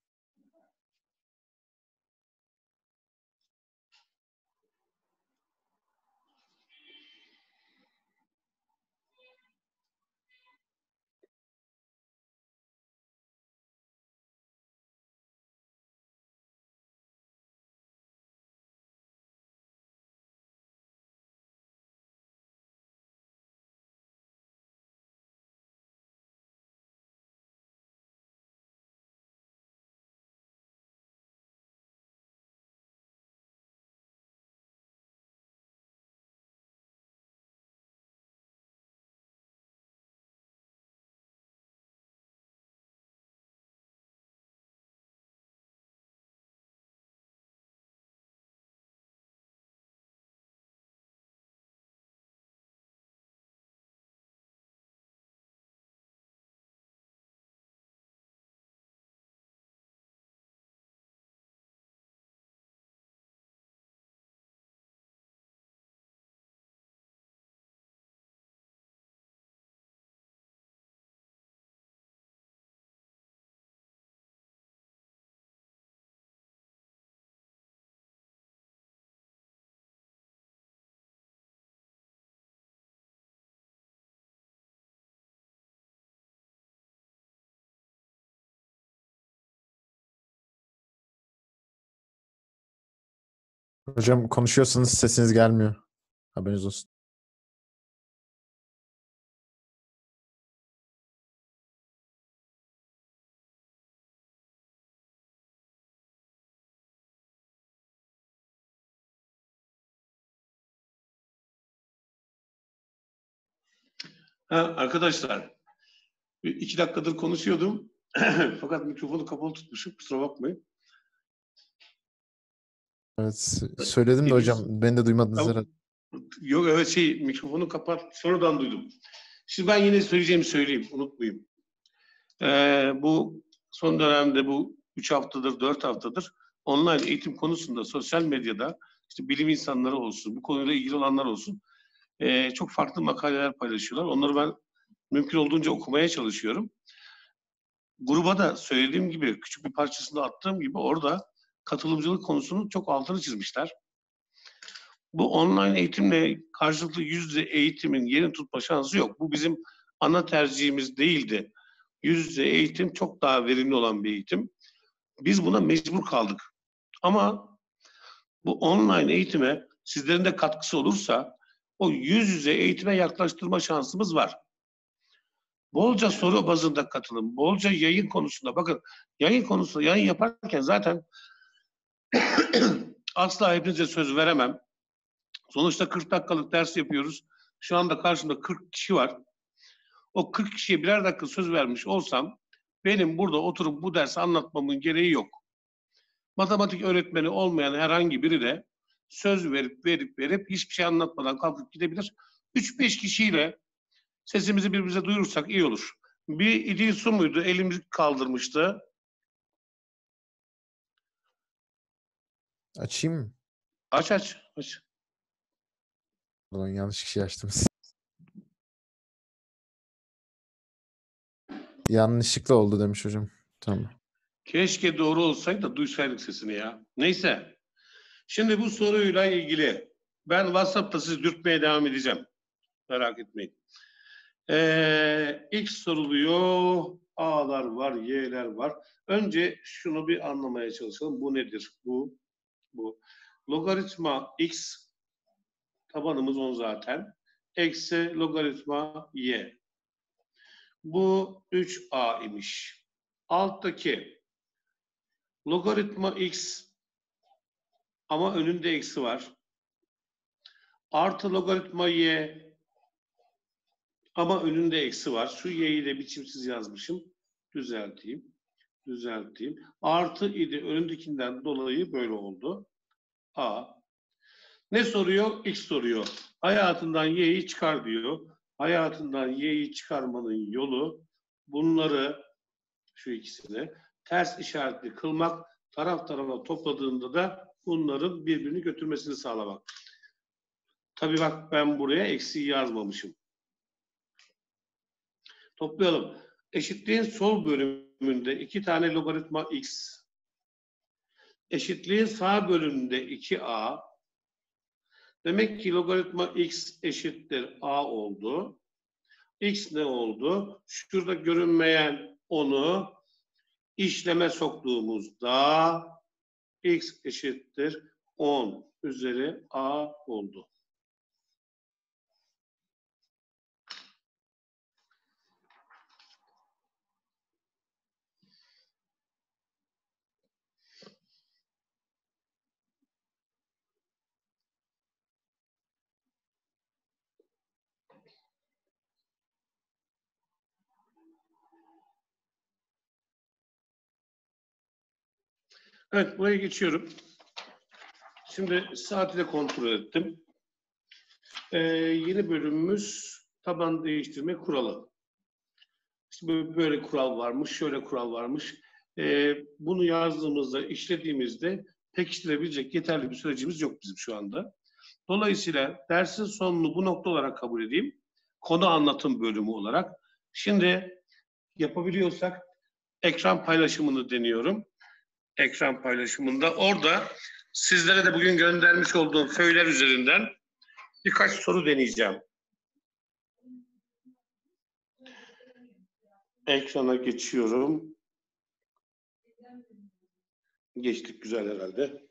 Hocam konuşuyorsanız sesiniz gelmiyor. Haberiniz olsun. Ha, arkadaşlar, bir iki dakikadır konuşuyordum. Fakat mikrofonu kapalı tutmuşum. Kusura bakmayın. Evet, söyledim de hocam, beni de duymadınız Tamam. herhalde. Yok evet şey mikrofonu kapat. Sonradan duydum. Şimdi ben yine söyleyeceğimi söyleyeyim. Unutmayayım. Ee, bu son dönemde bu üç haftadır, dört haftadır online eğitim konusunda sosyal medyada işte bilim insanları olsun, bu konuyla ilgili olanlar olsun ee, çok farklı makaleler paylaşıyorlar. Onları ben mümkün olduğunca okumaya çalışıyorum. Gruba da söylediğim gibi, küçük bir parçasında attığım gibi orada katılımcılık konusunun çok altını çizmişler. Bu online eğitimle karşılıklı yüz yüze eğitimin yerini tutma şansı yok. Bu bizim ana tercihimiz değildi. Yüz yüze eğitim çok daha verimli olan bir eğitim. Biz buna mecbur kaldık. Ama bu online eğitime sizlerin de katkısı olursa o yüz yüze eğitime yaklaştırma şansımız var. Bolca soru bazında katılım, bolca yayın konusunda. Bakın yayın konusunda yayın yaparken zaten asla hepinize söz veremem. Sonuçta kırk dakikalık ders yapıyoruz. Şu anda karşımda kırk kişi var. O kırk kişiye birer dakika söz vermiş olsam benim burada oturup bu dersi anlatmamın gereği yok. Matematik öğretmeni olmayan herhangi biri de söz verip verip verip hiçbir şey anlatmadan kalkıp gidebilir. üç beş kişiyle sesimizi birbirimize duyurursak iyi olur. Bir İdil Su muydu? Elimizi kaldırmıştı. Açayım mı? Aç aç. aç. Ulan yanlış kişi açtım. Yanlışlıkla oldu demiş hocam. Tamam. Keşke doğru olsaydı da duysaydık sesini ya. Neyse. Şimdi bu soruyla ilgili ben WhatsApp'ta sizi dürtmeye devam edeceğim. Merak etmeyin. Ee, X soruluyor. A'lar var, Y'ler var. Önce şunu bir anlamaya çalışalım. Bu nedir? Bu, bu. Logaritma X, tabanımız on zaten. Eksi logaritma Y. Bu üç A imiş. Alttaki logaritma X ama önünde eksi var. Artı logaritma Y ama önünde eksi var. Şu y'yi de biçimsiz yazmışım. Düzelteyim. Düzelteyim. Artı idi. Önündekinden dolayı böyle oldu. A. Ne soruyor? X soruyor. Hayatından y'yi çıkar diyor. Hayatından y'yi çıkarmanın yolu bunları, şu ikisini ters işaretli kılmak, taraf tarafa topladığında da bunların birbirini götürmesini sağlamak. Tabii bak ben buraya eksiği yazmamışım. Toplayalım. Eşitliğin sol bölümünde iki tane logaritma x. Eşitliğin sağ bölümünde iki a. Demek ki logaritma x eşittir a oldu. X ne oldu? Şurada görünmeyen onu işleme soktuğumuzda x eşittir on üzeri a oldu. Evet, buraya geçiyorum. Şimdi saati de kontrol ettim. Ee, yeni bölümümüz taban değiştirme kuralı. İşte böyle, böyle kural varmış, şöyle kural varmış. Ee, bunu yazdığımızda, işlediğimizde pekiştirebilecek yeterli bir sürecimiz yok bizim şu anda. Dolayısıyla dersin sonunu bu nokta olarak kabul edeyim. Konu anlatım bölümü olarak. Şimdi yapabiliyorsak ekran paylaşımını deniyorum. Ekran paylaşımında orada sizlere de bugün göndermiş olduğum föyler üzerinden birkaç soru deneyeceğim. Ekrana geçiyorum. Geçtik, güzel herhalde.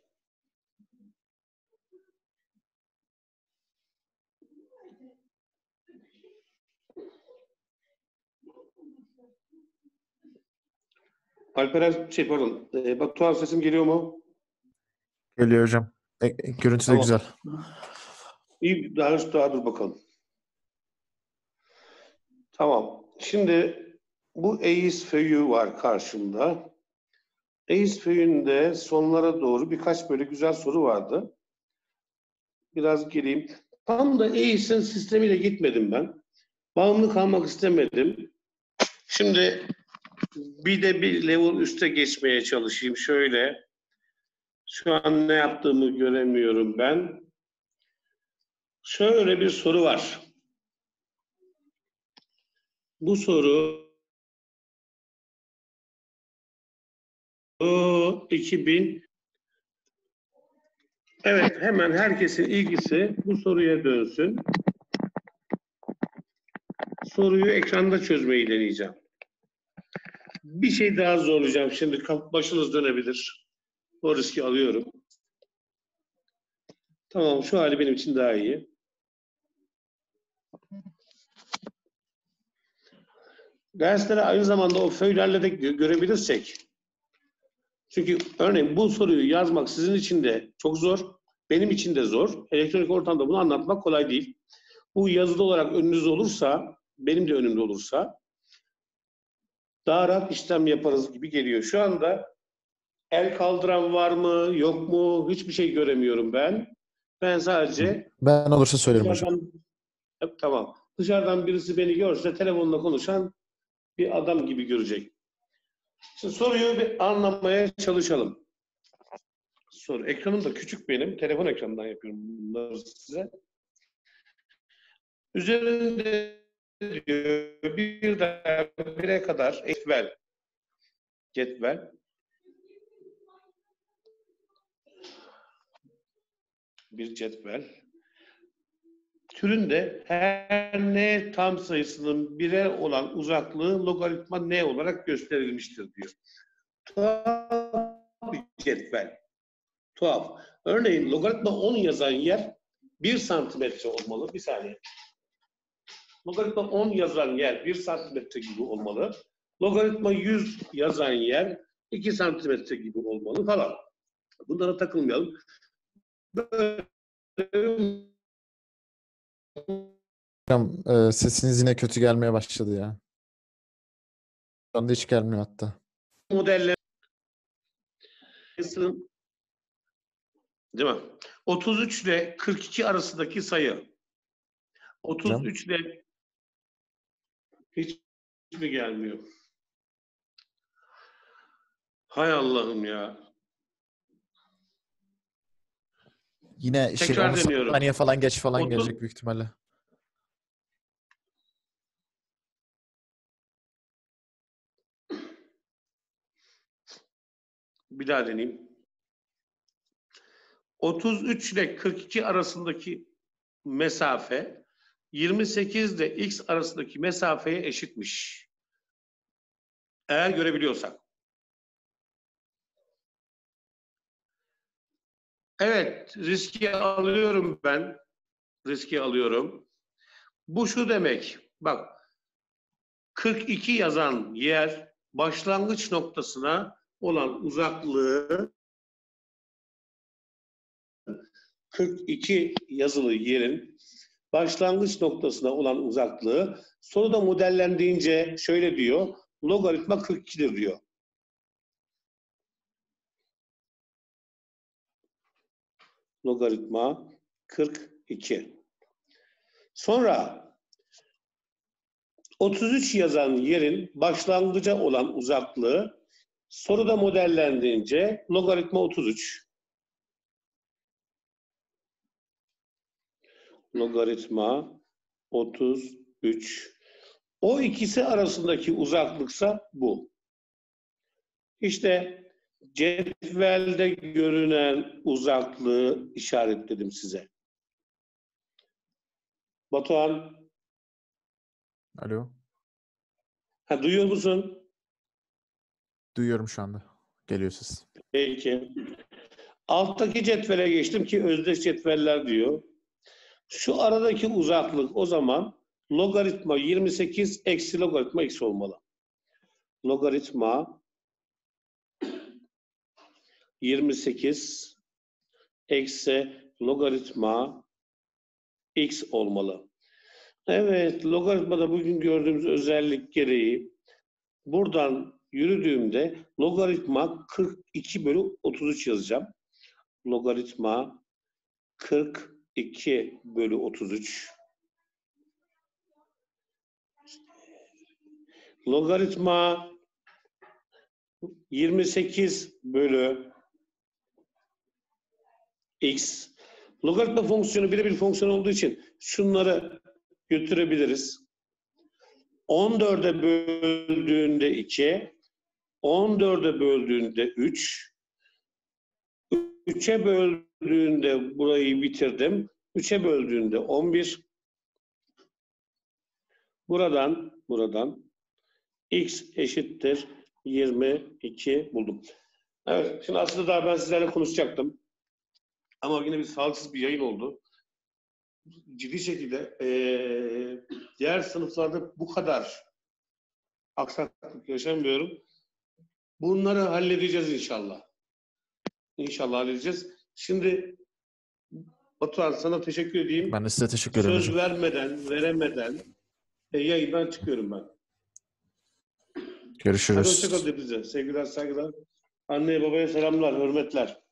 Alperen, şey pardon, e, Batuhan sesim geliyor mu? Geliyor hocam. E, e, görüntü de Tamam. güzel. İyi, daha, daha dur bakalım. Tamam. Şimdi bu EIS föyü var karşımda. EIS föyünde sonlara doğru birkaç böyle güzel soru vardı. Biraz geleyim. Tam da Eğitim sistemiyle gitmedim ben. Bağımlı kalmak istemedim. Şimdi bir de bir level üste geçmeye çalışayım. Şöyle. Şu an ne yaptığımı göremiyorum ben. Şöyle bir soru var. Bu soru iki bin. Evet, hemen herkesin ilgisi bu soruya dönsün. Soruyu ekranda çözmeyi deneyeceğim. Bir şey daha zorlayacağım. Şimdi başınız dönebilir. O riski alıyorum. Tamam, şu hali benim için daha iyi. Derslere aynı zamanda o föylerle de görebilirsek. Çünkü örneğin bu soruyu yazmak sizin için de çok zor. Benim için de zor. Elektronik ortamda bunu anlatmak kolay değil. Bu yazılı olarak önünüzde olursa, benim de önümde olursa daha rahat işlem yaparız gibi geliyor. Şu anda el kaldıran var mı, yok mu? Hiçbir şey göremiyorum ben. Ben sadece Ben olursa söylerim hocam. dışarıdan, tamam. Dışarıdan birisi beni görse telefonla konuşan bir adam gibi görecek. Şimdi soruyu bir anlamaya çalışalım. Soru. Ekranım da küçük benim. Telefon ekranından yapıyorum bunları size. Üzerinde diyor birden bire kadar cetvel. Cetvel. Bir cetvel. Türünde her n tam sayısının bire olan uzaklığı logaritma n olarak gösterilmiştir diyor. Tuhaf bir cetvel. Tuhaf. Örneğin logaritma on yazan yer bir santimetre olmalı. Bir saniye. Logaritma on yazan yer bir santimetre gibi olmalı. Logaritma yüz yazan yer iki santimetre gibi olmalı falan. Bunlara takılmayalım. Böyle... Hocam e, sesiniz yine kötü gelmeye başladı ya. Şu anda hiç gelmiyor hatta. Modeller değil mi? otuz üç ile kırk iki arasındaki sayı. otuz üç ile hiç mi gelmiyor? Hay Allah'ım ya. Yine şey Tekrar on deniyorum. saniye falan geç falan otuz gelecek büyük ihtimalle. Bir daha deneyeyim. otuz üç ile kırk iki arasındaki mesafe yirmi sekiz ile x arasındaki mesafeye eşitmiş. Eğer görebiliyorsak. Evet, riski alıyorum ben. Riski alıyorum. Bu şu demek. Bak, kırk iki yazan yer başlangıç noktasına olan uzaklığı kırk iki yazılı yerin başlangıç noktasına olan uzaklığı soruda modellendiğince şöyle diyor. Logaritma kırk iki'dir diyor. Logaritma kırk iki. Sonra otuz üç yazan yerin başlangıca olan uzaklığı soruda modellendiğince logaritma otuz üç. Logaritma otuz üç. O ikisi arasındaki uzaklıksa bu. İşte cetvelde görünen uzaklığı işaretledim size. Batuhan. Alo. Ha, duyuyor musun? Duyuyorum şu anda. Geliyor ses. Peki. Alttaki cetvele geçtim ki özdeş cetveller diyor. Şu aradaki uzaklık o zaman logaritma yirmi sekiz eksi logaritma x olmalı. Logaritma yirmi sekiz eksi logaritma x olmalı. Evet, logaritmada bugün gördüğümüz özellik gereği buradan yürüdüğümde logaritma kırk iki bölü otuz üç yazacağım. Logaritma kırk iki bölü otuz üç. Logaritma yirmi sekiz bölü x. Logaritma fonksiyonu birebir fonksiyon olduğu için şunları götürebiliriz. on dörde böldüğünde iki, on dörde böldüğünde üç, üçe böldüğünde burayı bitirdim. üçe böldüğünde on bir. Buradan, buradan x eşittir yirmi iki buldum. Evet, şimdi aslında daha ben sizlerle konuşacaktım. Ama yine bir sağlıksız bir yayın oldu. Ciddi şekilde ee, diğer sınıflarda bu kadar aksaklık yaşamıyorum. Bunları halledeceğiz inşallah. İnşallah halledeceğiz. Şimdi Batuhan sana teşekkür edeyim. Ben de size teşekkür ederim Söz hocam. vermeden, veremeden e, yayından çıkıyorum ben. Hadi Görüşürüz. hoşçakalın hepinize. Sevgiler, saygılar. Anneye babaya selamlar, hürmetler.